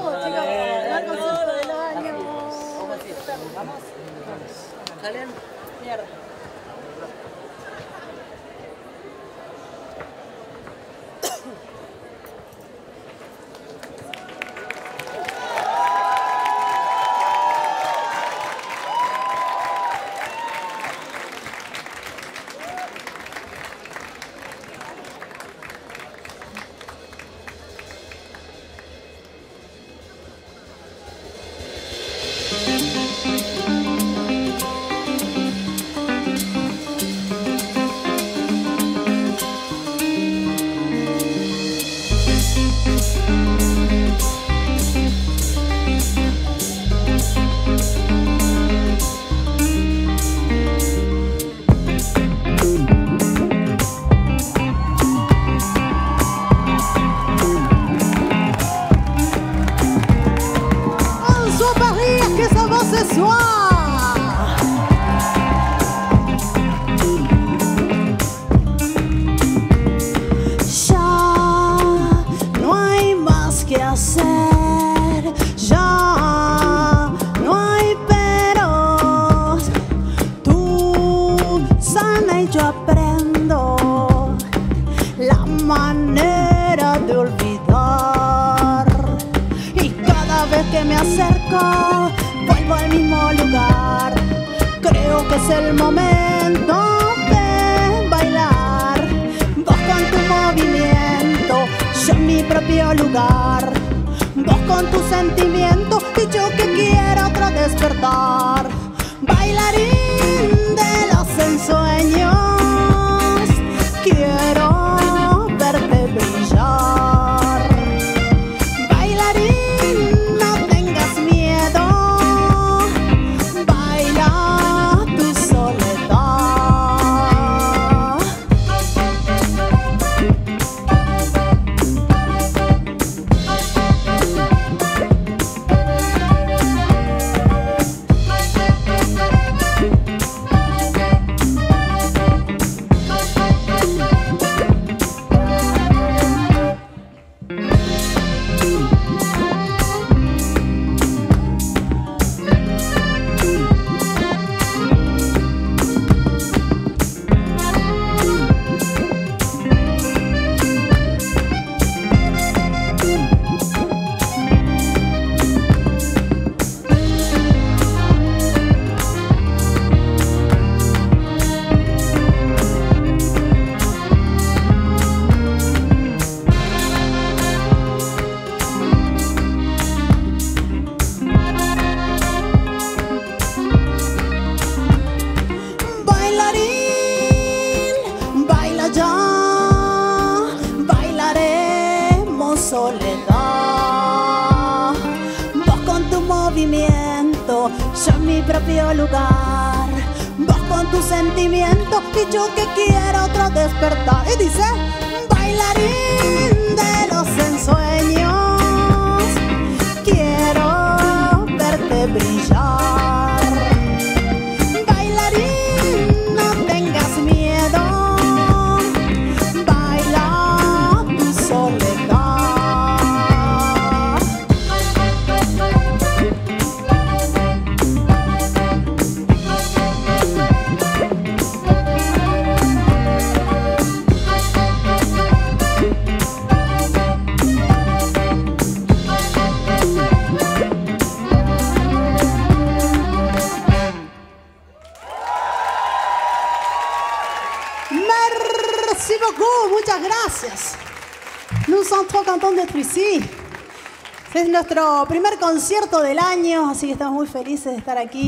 Es nuestro primer concierto del año, así que estamos muy felices de estar aquí.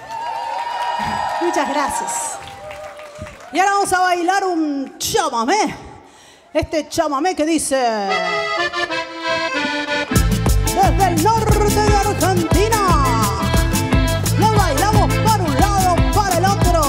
Muchas gracias. Y ahora vamos a bailar un chamamé. Este chamamé que dice... Desde el norte de Argentina, lo bailamos para un lado, para el otro.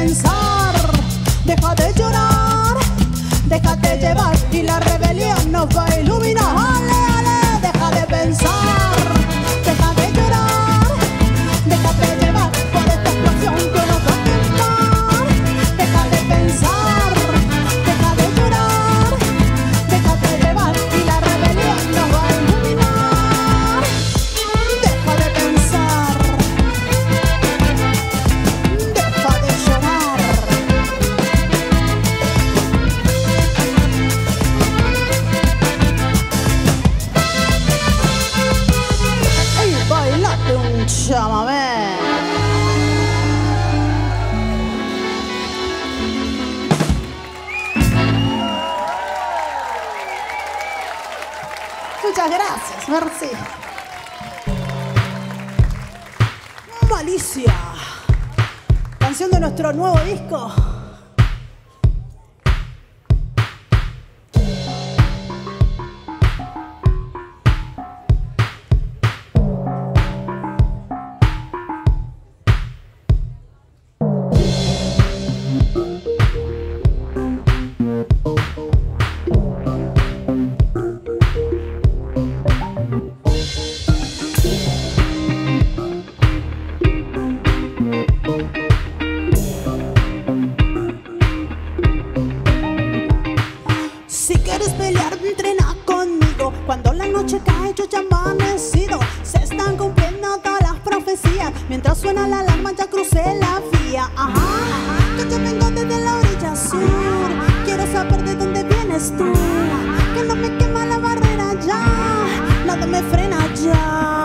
pensar, deja de llorar, déjate llevar y la rebelión nos va a iluminar. Ale, ale, deja de pensar, deja de llorar, déjate llevar por esta explosión que nos va a quemar. Deja de pensar, deja de llorar, déjate llevar y la rebelión nos va a iluminar. Deja de pensar, deja de llorar. Y bailate un chamamé. Muchas gracias, merci. Malicia, canción de nuestro nuevo disco. Si quieres pelear, entrena conmigo. Cuando la noche cae, yo ya amanecido. Se están cumpliendo todas las profecías. Mientras suena la alarma, ya crucé la vía. Ajá, que yo vengo desde la orilla sur. Quiero saber de dónde vienes tú. Que no me quema la barrera ya, nada me frena ya.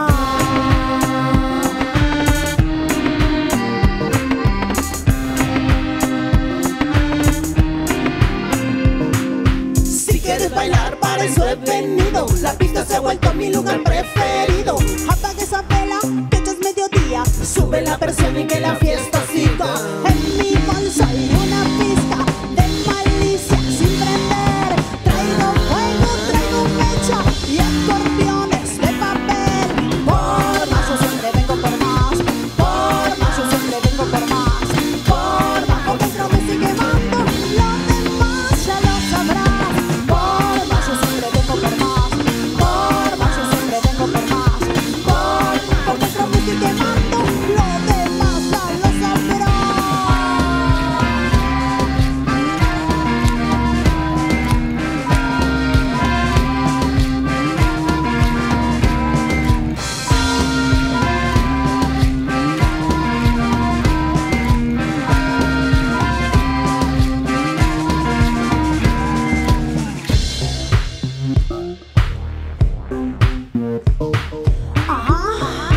¿Quieres bailar? Para eso he venido. La pista se ha vuelto mi lugar preferido. Apaga esa vela, que ya es mediodía. Sube la presión y que la fiesta siga. En mi bolsa hay una pizca de malicia sin prender. Traigo fuego, traigo mecha y escorpiones de papel. Por más, yo siempre vengo por más. Por más, yo siempre vengo por más. Por más, por dentro me sigue quemando. Lo demás ya lo sabrás. Por más, yo siempre vengo por más. Por más, yo siempre vengo por más. Por dentro me sigue quemando. Lo demás ya lo sabrás. Ajá.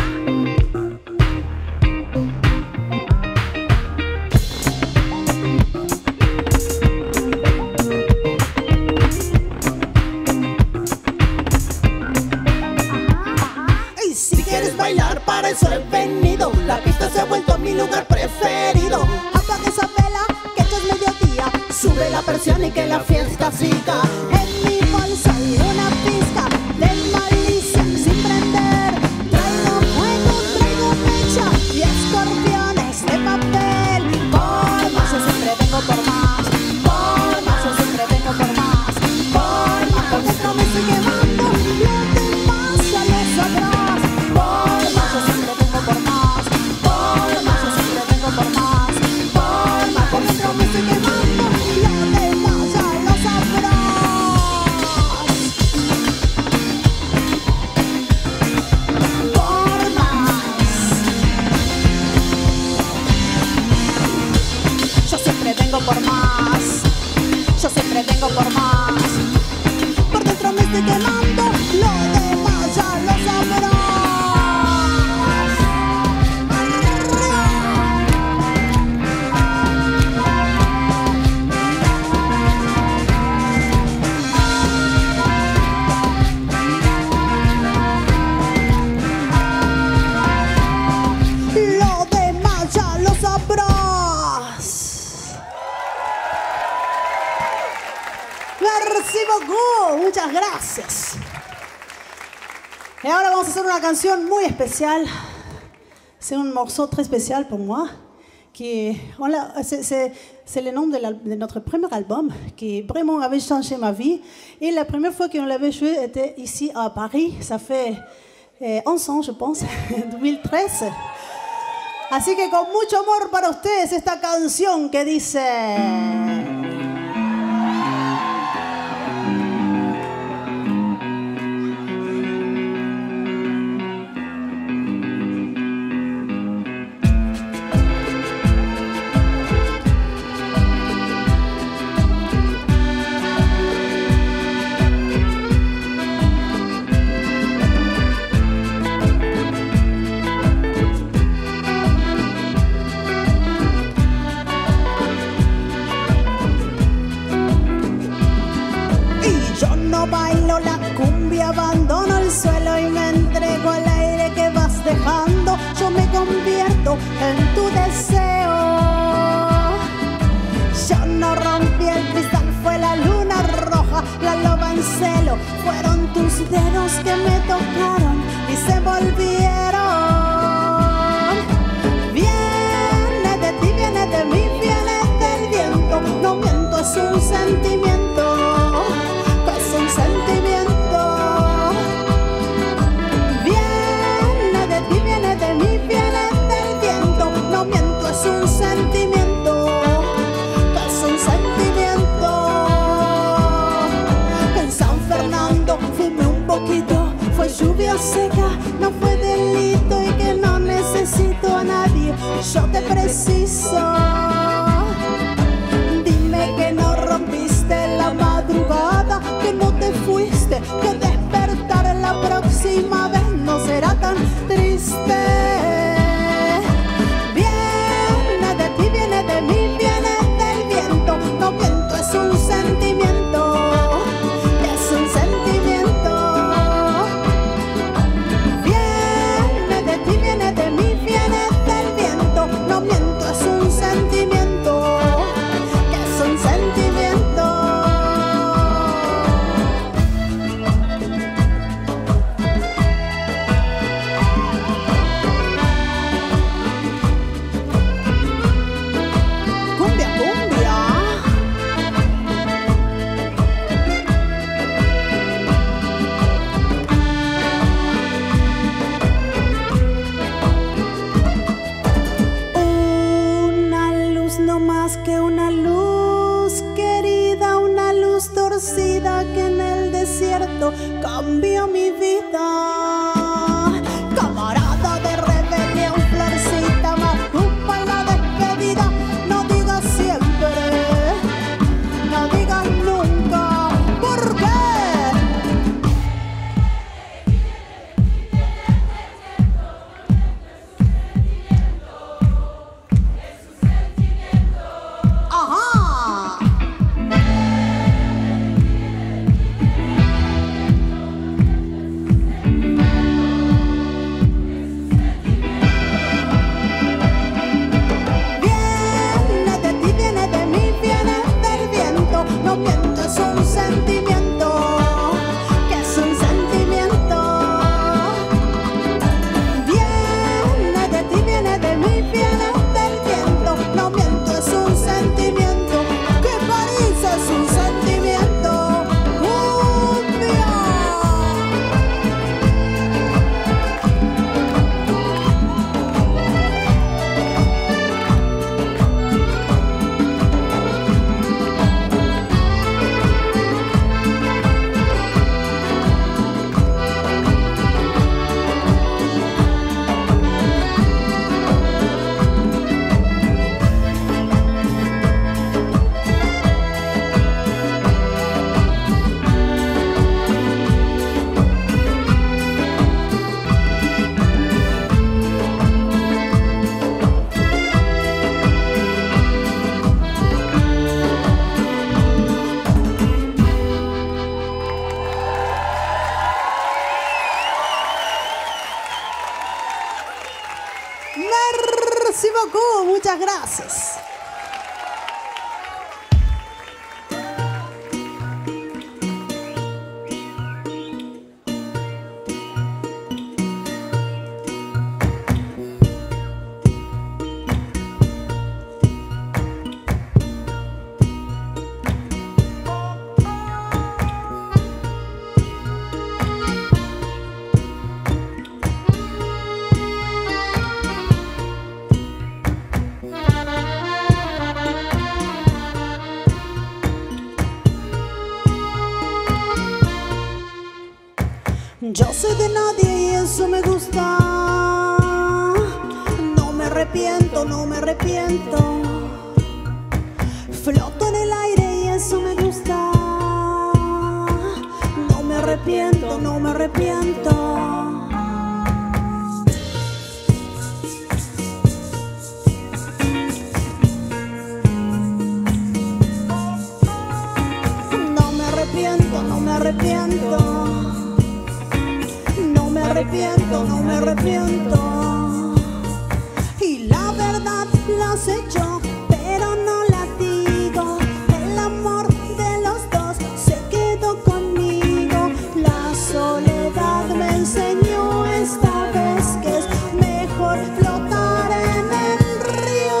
Y Si quieres bailar, para eso he venido. La pista se ha vuelto mi lugar preferido. apaga esa vela, que ya es mediodía. Sube la presión y que la fiesta siga. En mi bolsa hay una pizca de malicia sin prender. Traigo fuego, traigo mecha y escorpiones de papel. Por más, yo siempre vengo por más. Por más, yo siempre vengo por más. Por dentro me estoy quemando. Lo demás ya lo sabrás. Por más, yo siempre vengo por más. Por más, yo siempre vengo por más. Por dentro me estoy quemando. Lo demás ya lo sabrás. Por más. Yo siempre vengo por más. Yo siempre vengo por más. Por dentro me estoy quemando. Lo demás ya lo sabrás. Lo demás ya lo sabrás. Merci beaucoup. Muchas gracias. Y ahora vamos a hacer una canción muy especial. C'est un morceau très spécial pour moi. C'est le nom de notre premier album qui vraiment avait changé ma vie. Et la première fois qu'on l'avait joué était ici à Paris. Ça fait 11 ans, je pense, 2013. Así que con mucho amor para ustedes esta canción que dice... Bailo la cumbia, abandono el suelo y me entrego al aire que vas dejando. Yo me convierto en tu deseo. Yo no rompí el cristal, fue la luna roja, la loba en celo. Fueron tus dedos que me tocaron y se volvieron. Viene de ti, viene de mí, viene del viento. No miento, es un sentimiento. Sentimiento viene de ti, viene de mí, viene del viento. No miento, es un sentimiento, es un sentimiento. En San Fernando fumé un poquito, fue lluvia seca, no fue delito y que no necesito a nadie, yo te preciso. Dime que no rompiste la madrugada, que no te fuiste, que despertar la próxima vez no será tan triste. Viene de ti, viene de mí, viene del viento. No miento, es un sentimiento, es un sentimiento. Viene de ti, viene de mí, viene del viento. No miento, es un sentimiento, es un sentimiento. Que una luz querida, una luz torcida que en el desierto cambió mi vida. Camarada de rebelión, florcita, macupa en la despedida. No digas siempre, no digas nunca, ¿por qué? Merci beaucoup, muchas gracias. Yo soy de nadie y eso me gusta. No me arrepiento, no me arrepiento. Floto en el aire y eso me gusta. No me arrepiento, no me arrepiento. No me arrepiento, no me arrepiento. No me arrepiento, no me arrepiento. Y la verdad la sé yo, pero no la digo. El amor de los dos se quedó conmigo. La soledad me enseñó esta vez que es mejor flotar en el río.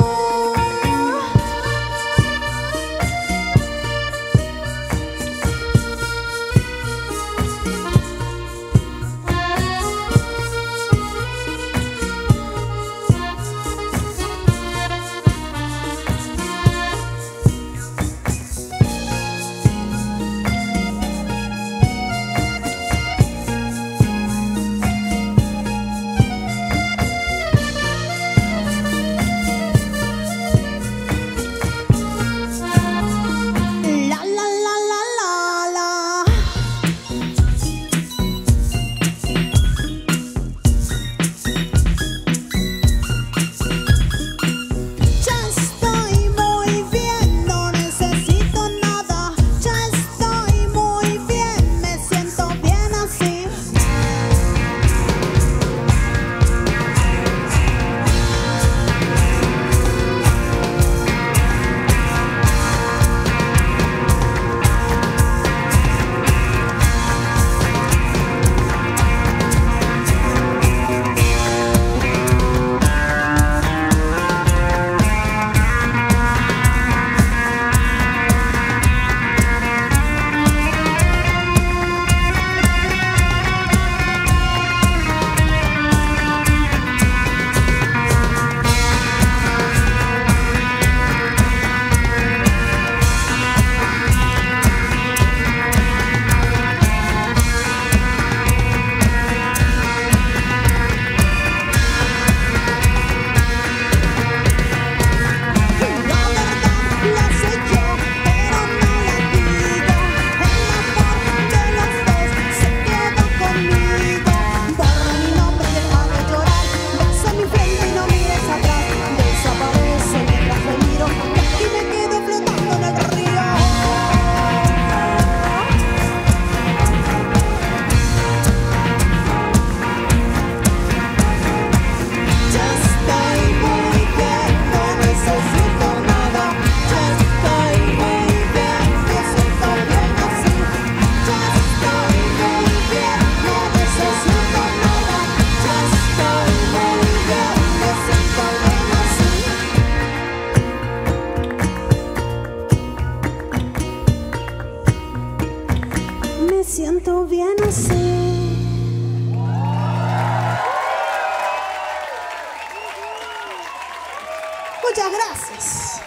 Me siento bien así. Muchas gracias.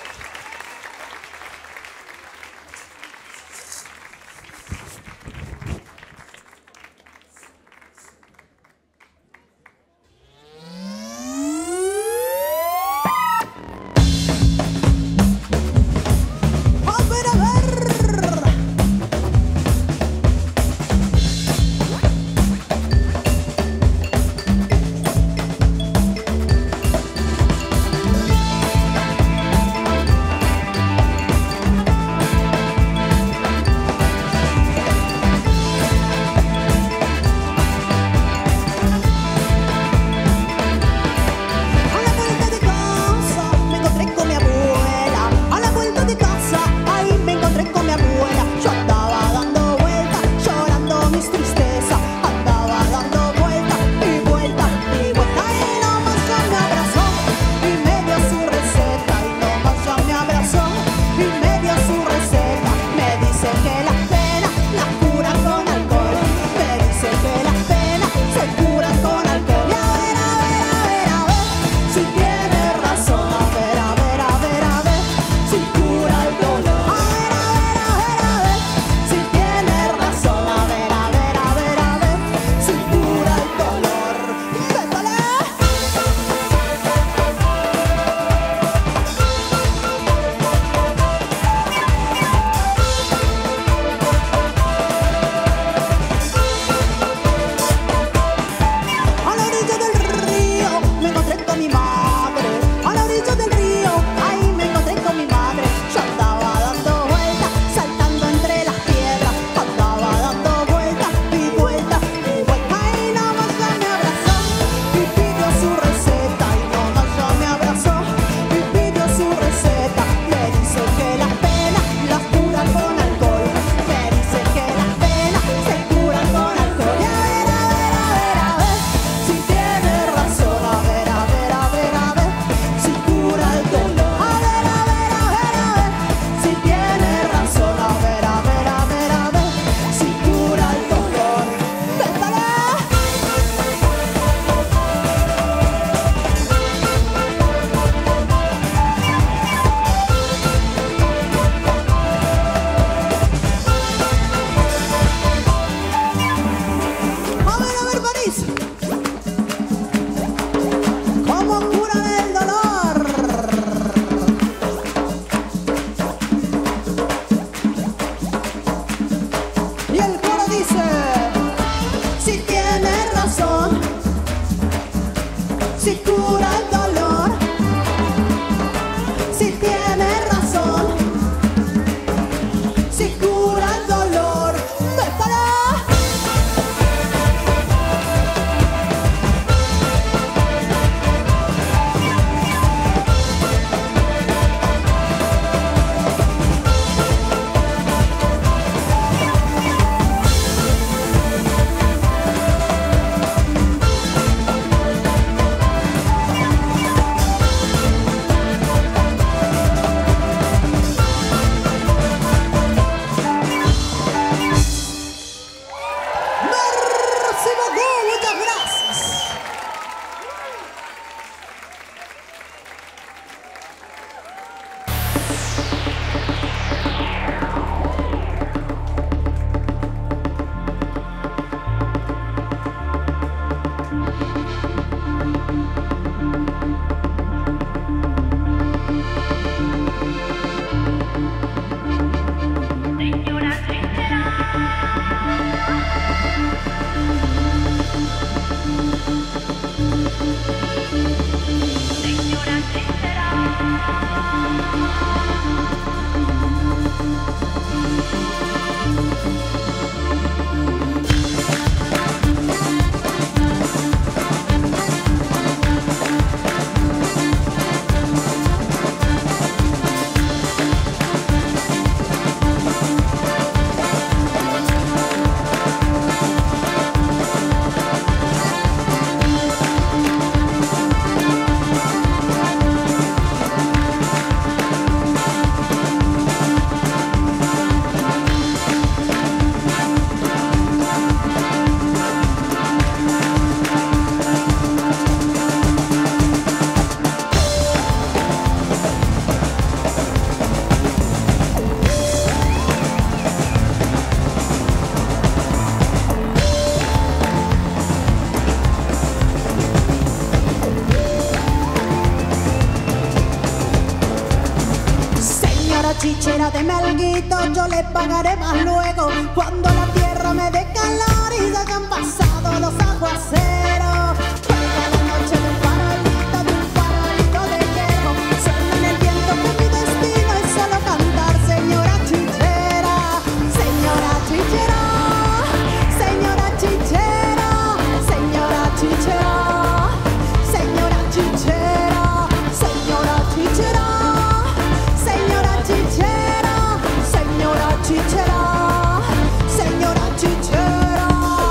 Señora chichera, deme alguito, yo le pagaré más luego. Cuando la tierra me dé calor y se hayan pasado los aguaceros. Traiga la noche de un farolito de hierro. Suena en el viento que mi destino es solo cantar, señora chichera. Señora chichera, señora chichera, señora chichera, señora chichera, señora chichera, señora chichera, señora chichera, señora chichera.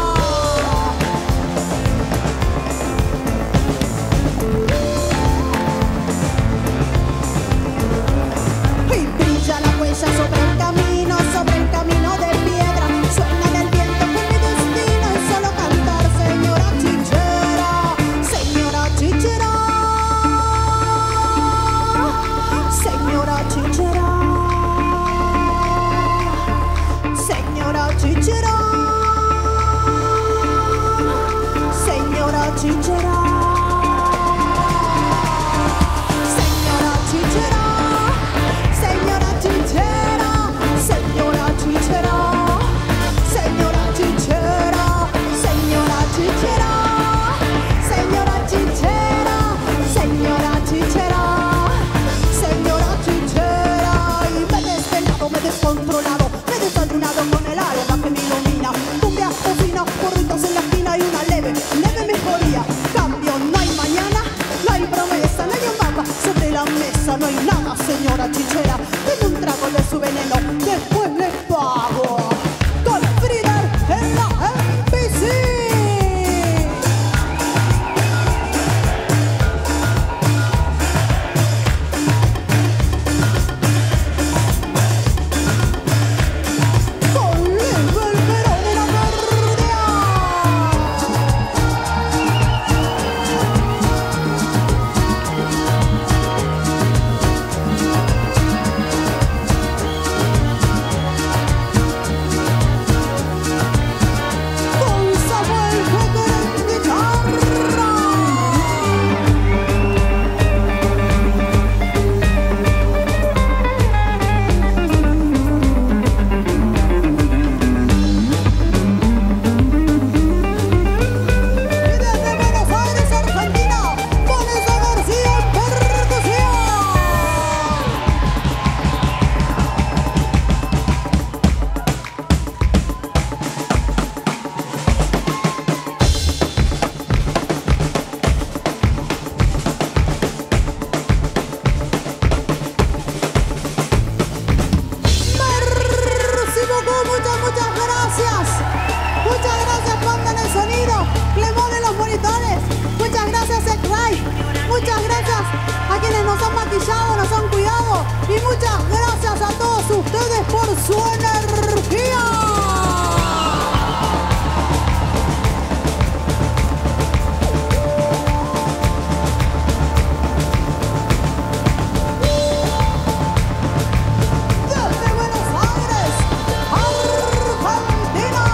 Y brilla la huella sobre el camino de piedra. Suena en el viento que mi destino es solo cantar, señora chichera, señora chichera, señora chichera, señora chichera, señora chichera, señora chichera, señora chichera, señora chichera, señora chichera, señora chichera, señora chichera, señora chichera, señora chichera. Y me he desvelado, me he descontrolado, me he desayunado con el alba que me ilumina. Cumbia fina, porritos en la esquina y una leve mejoría. Cambio, no hay mañana, no hay promesa, no hay un mapa sobre la mesa, no hay nada, señora chichera. Deme un trago de su veneno, después le pago. Con Frieder en la MPC. Con Leo el Perón de la Guardia. Con Samuel Becker en guitarra. Y desde Buenos Aires, Argentina, Vanessa García en percusión. Merci beaucoup, muchas gracias. Muchas gracias, pongan el sonido, le mueven los monitores. Muchas gracias, X-Ray. Muchas gracias a quienes nos han maquillado, nos han cuidado. Y muchas gracias a todos ustedes por su energía. Desde Buenos Aires, Argentina.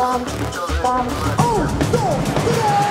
pam, pam. Un, dos, tres.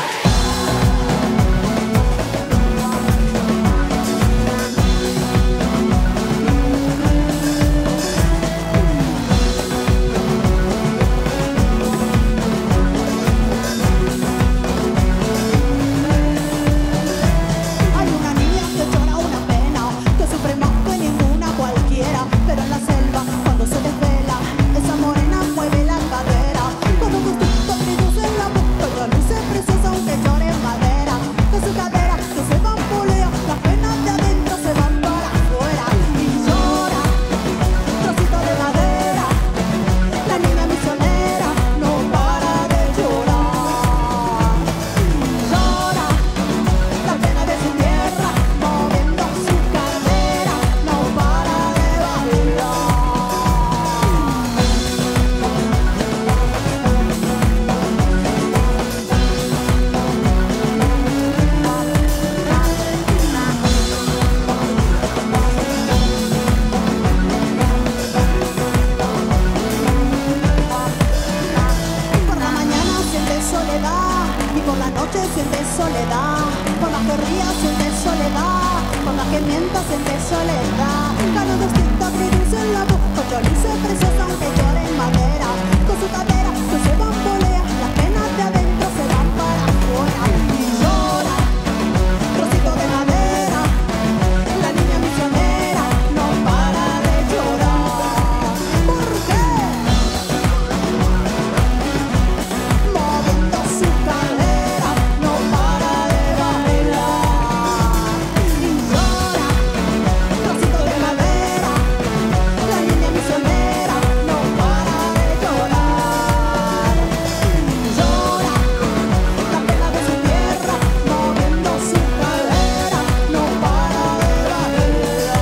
Hay una niña que llora una pena, que sufre más que ninguna cualquiera, pero en la selva cuando se desvela, esa morena mueve la cadera, con un gustito agridulce en la boca, y luce preciosa aunque llore en madera, que su cadera que se bambolea, las penas de adentro se van para afuera, y llora, trocito de madera, la niña misionera no para de llorar, llora. La pena de su tierra, moviendo su cadera, no para de bailar. Por la mañana siente soledad y por la noche siente soledad. Por más que ría siente soledad, por más que mienta siente soledad. Cada distinto agridulce en la boca, chorizo preciosa aunque llore en madera. Con su cadera que se bambolea, las penas de adentro se van para afuera. Y llora, trocito de madera, la niña misionera no para de llorar. ¿Por qué? Moviendo su cadera, no para de bailar. Y llora, trocito de madera, la niña misionera no para de llorar. Llora, la pena de su tierra, moviendo su cadera, no para de bailar.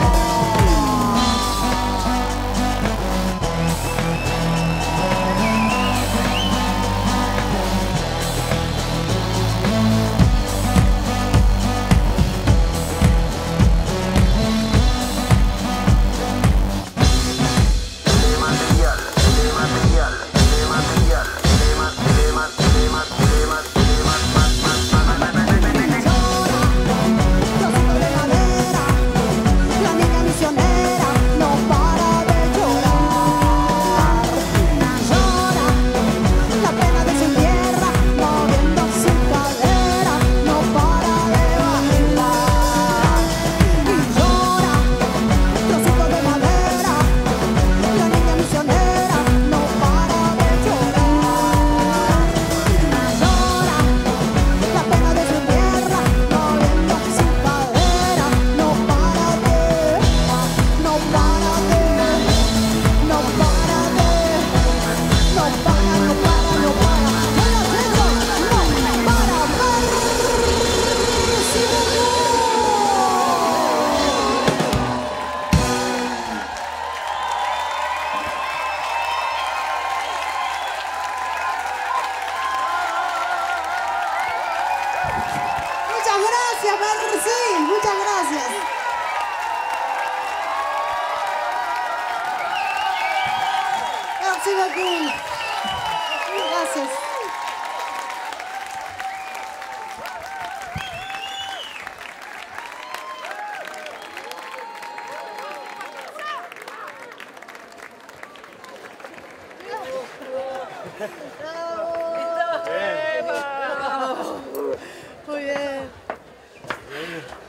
Trocito de madera, la niña misionera no para de llorar. Llora, la pena de su tierra, moviendo su cadera, no para de bailar. Y llora, trocito de madera, la niña misionera no para de llorar. Llora, la pena de su tierra, moviendo su cadera, no para de, no para de, no para de, no para, no para, no para. ¡Hola, Pedro! ¡No para! Muchas gracias, Merci, muchas gracias. Merci beaucoup. Gracias. Muy bien.